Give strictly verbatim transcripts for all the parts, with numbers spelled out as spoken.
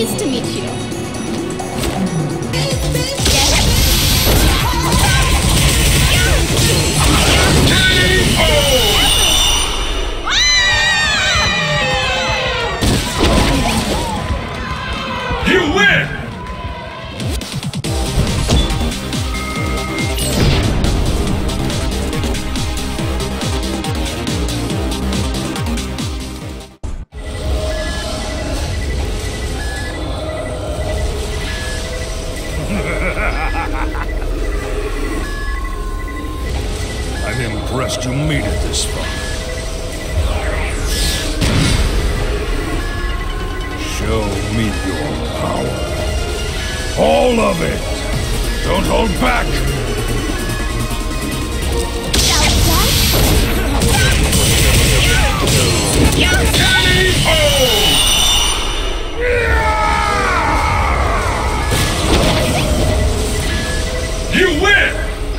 Pleased to meet you. You win! I'm impressed you made it this far. Show me your power. All of it! Don't hold back! You win!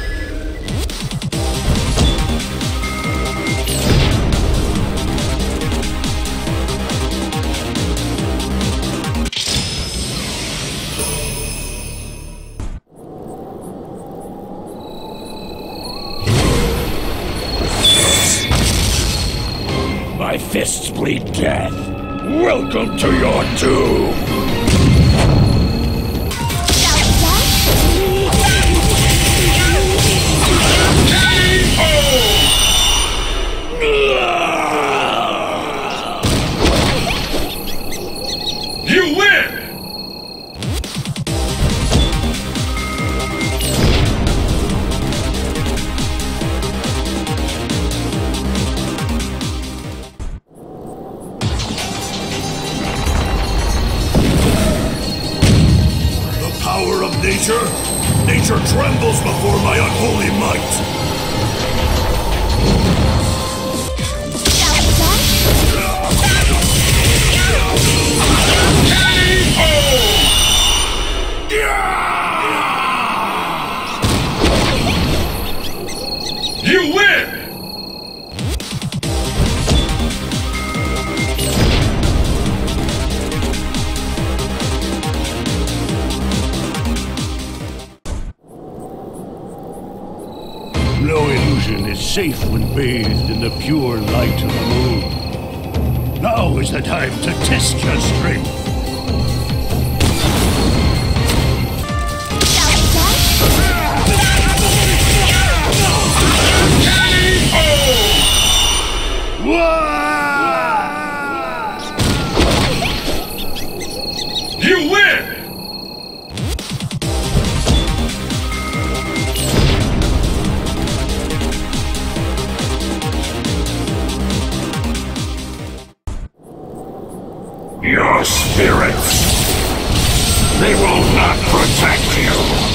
My fists bleed death. Welcome to your doom! You win! Power of nature? Nature trembles before my unholy might! You win! No illusion is safe when bathed in the pure light of the moon. Now is the time to test your strength. You win! Your spirits, they will not protect you.